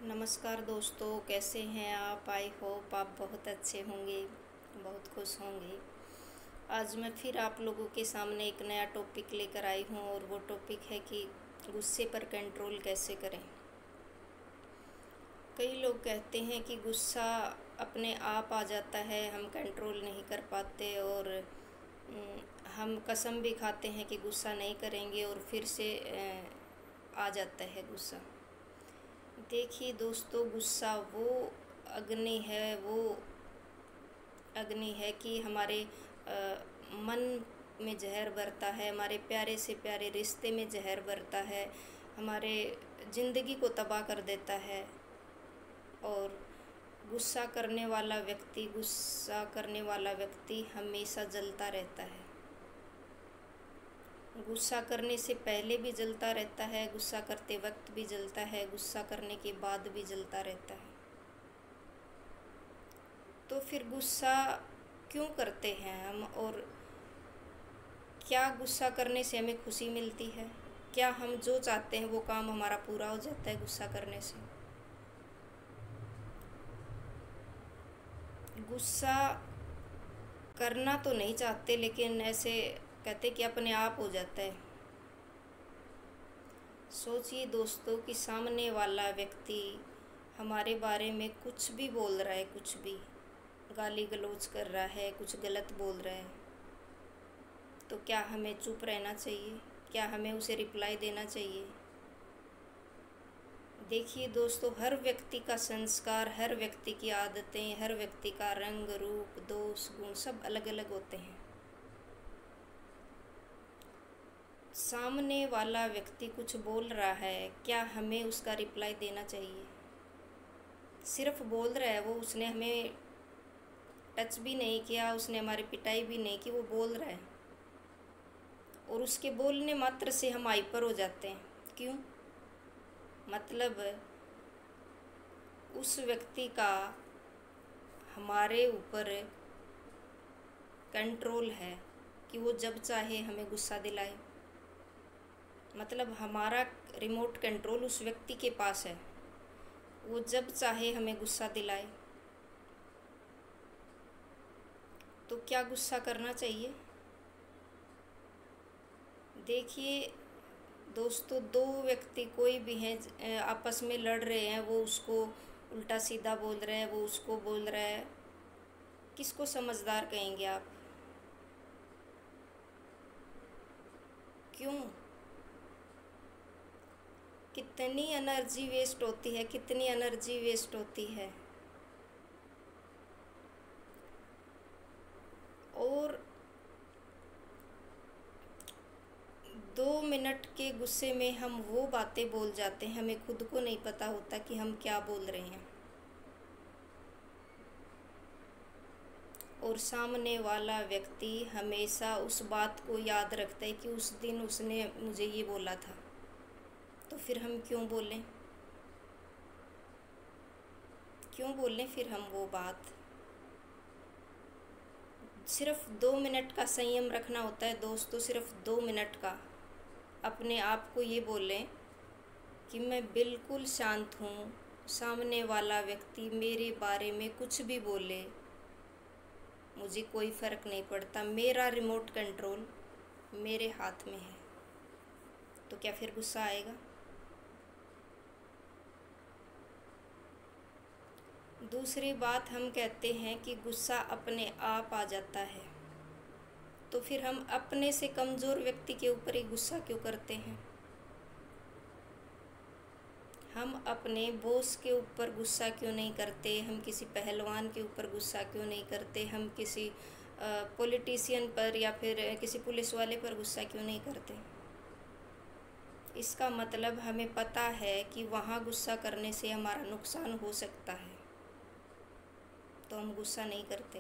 नमस्कार दोस्तों, कैसे हैं आप? आई होप आप बहुत अच्छे होंगे, बहुत खुश होंगे। आज मैं फिर आप लोगों के सामने एक नया टॉपिक लेकर आई हूँ और वो टॉपिक है कि गुस्से पर कंट्रोल कैसे करें। कई लोग कहते हैं कि गुस्सा अपने आप आ जाता है, हम कंट्रोल नहीं कर पाते और हम कसम भी खाते हैं कि गुस्सा नहीं करेंगे और फिर से आ जाता है गुस्सा। देखिए दोस्तों, गुस्सा वो अग्नि है कि हमारे मन में जहर भरता है, हमारे प्यारे से प्यारे रिश्ते में जहर भरता है, हमारे ज़िंदगी को तबाह कर देता है। और गुस्सा करने वाला व्यक्ति हमेशा जलता रहता है। गुस्सा करने से पहले भी जलता रहता है, गुस्सा करते वक्त भी जलता है, गुस्सा करने के बाद भी जलता रहता है। तो फिर गुस्सा क्यों करते हैं हम, और क्या गुस्सा करने से हमें खुशी मिलती है? क्या हम जो चाहते हैं वो काम हमारा पूरा हो जाता है गुस्सा करने से? गुस्सा करना तो नहीं चाहते, लेकिन ऐसे कहते कि अपने आप हो जाता है। सोचिए दोस्तों कि सामने वाला व्यक्ति हमारे बारे में कुछ भी बोल रहा है, कुछ भी गाली गलौज कर रहा है, कुछ गलत बोल रहा है, तो क्या हमें चुप रहना चाहिए? क्या हमें उसे रिप्लाई देना चाहिए? देखिए दोस्तों, हर व्यक्ति का संस्कार, हर व्यक्ति की आदतें, हर व्यक्ति का रंग रूप दोष गुण सब अलग अलग होते हैं। सामने वाला व्यक्ति कुछ बोल रहा है, क्या हमें उसका रिप्लाई देना चाहिए? सिर्फ बोल रहा है वो, उसने हमें टच भी नहीं किया, उसने हमारी पिटाई भी नहीं की, वो बोल रहा है और उसके बोलने मात्र से हम हाइपर हो जाते हैं। क्यों? मतलब उस व्यक्ति का हमारे ऊपर कंट्रोल है कि वो जब चाहे हमें गुस्सा दिलाए। मतलब हमारा रिमोट कंट्रोल उस व्यक्ति के पास है, वो जब चाहे हमें गुस्सा दिलाए। तो क्या गुस्सा करना चाहिए? देखिए दोस्तों, दो व्यक्ति कोई भी हैं, आपस में लड़ रहे हैं, वो उसको उल्टा सीधा बोल रहे हैं, वो उसको बोल रहा है, किसको समझदार कहेंगे आप? क्यों? कितनी एनर्जी वेस्ट होती है, कितनी एनर्जी वेस्ट होती है। और 2 मिनट के गुस्से में हम वो बातें बोल जाते हैं, हमें खुद को नहीं पता होता कि हम क्या बोल रहे हैं। और सामने वाला व्यक्ति हमेशा उस बात को याद रखता है कि उस दिन उसने मुझे ये बोला था, तो फिर हम क्यों बोलें फिर हम वो बात? सिर्फ 2 मिनट का संयम रखना होता है दोस्तों, सिर्फ 2 मिनट का। अपने आप को ये बोलें कि मैं बिल्कुल शांत हूँ, सामने वाला व्यक्ति मेरे बारे में कुछ भी बोले मुझे कोई फ़र्क नहीं पड़ता, मेरा रिमोट कंट्रोल मेरे हाथ में है। तो क्या फिर गुस्सा आएगा? दूसरी बात, हम कहते हैं कि गुस्सा अपने आप आ जाता है, तो फिर हम अपने से कमज़ोर व्यक्ति के ऊपर ही गुस्सा क्यों करते हैं? हम अपने बॉस के ऊपर गुस्सा क्यों नहीं करते? हम किसी पहलवान के ऊपर गुस्सा क्यों नहीं करते? हम किसी पॉलिटिशियन पर या फिर किसी पुलिस वाले पर गुस्सा क्यों नहीं करते? इसका मतलब हमें पता है कि वहाँ गुस्सा करने से हमारा नुकसान हो सकता है, तो हम गुस्सा नहीं करते।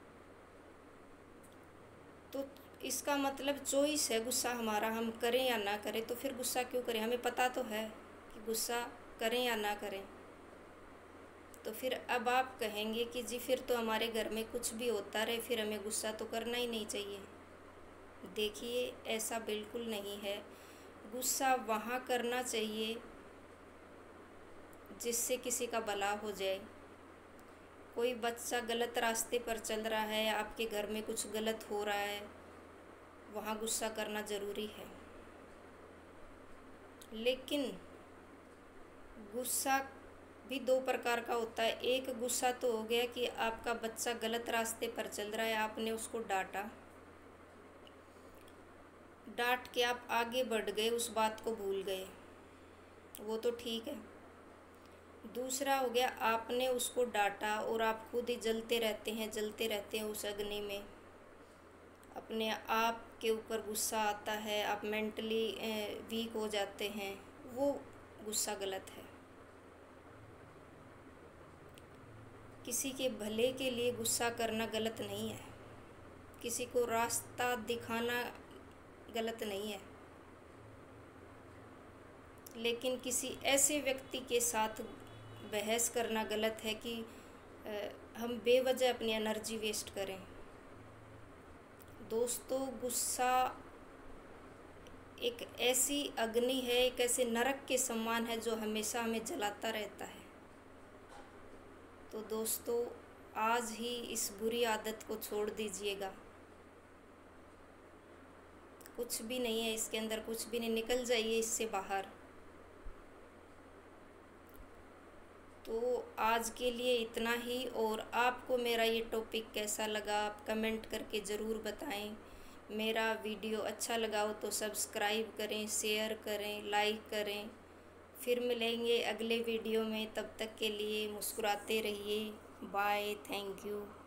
तो इसका मतलब चॉइस है गुस्सा हमारा, हम करें या ना करें। तो फिर गुस्सा क्यों करें? हमें पता तो है कि गुस्सा करें या ना करें। तो फिर अब आप कहेंगे कि जी फिर तो हमारे घर में कुछ भी होता रहे, फिर हमें गुस्सा तो करना ही नहीं चाहिए। देखिए, ऐसा बिल्कुल नहीं है। गुस्सा वहाँ करना चाहिए जिससे किसी का भला हो जाए। कोई बच्चा गलत रास्ते पर चल रहा है, आपके घर में कुछ गलत हो रहा है, वहाँ गुस्सा करना ज़रूरी है। लेकिन गुस्सा भी दो प्रकार का होता है। एक गुस्सा तो हो गया कि आपका बच्चा गलत रास्ते पर चल रहा है, आपने उसको डांटा, डांट के आप आगे बढ़ गए, उस बात को भूल गए, वो तो ठीक है। दूसरा हो गया, आपने उसको डांटा और आप खुद ही जलते रहते हैं उस अग्नि में, अपने आप के ऊपर गुस्सा आता है, आप मेंटली वीक हो जाते हैं, वो गुस्सा गलत है। किसी के भले के लिए गुस्सा करना गलत नहीं है, किसी को रास्ता दिखाना गलत नहीं है, लेकिन किसी ऐसे व्यक्ति के साथ बहस करना गलत है कि हम बेवजह अपनी एनर्जी वेस्ट करें। दोस्तों, गुस्सा एक ऐसी अग्नि है, एक ऐसे नरक के समान है जो हमेशा हमें जलाता रहता है। तो दोस्तों, आज ही इस बुरी आदत को छोड़ दीजिएगा। कुछ भी नहीं है इसके अंदर, कुछ भी नहीं, निकल जाइए इससे बाहर। तो आज के लिए इतना ही। और आपको मेरा ये टॉपिक कैसा लगा आप कमेंट करके ज़रूर बताएं। मेरा वीडियो अच्छा लगा हो तो सब्सक्राइब करें, शेयर करें, लाइक करें। फिर मिलेंगे अगले वीडियो में, तब तक के लिए मुस्कुराते रहिए। Bye, thank you.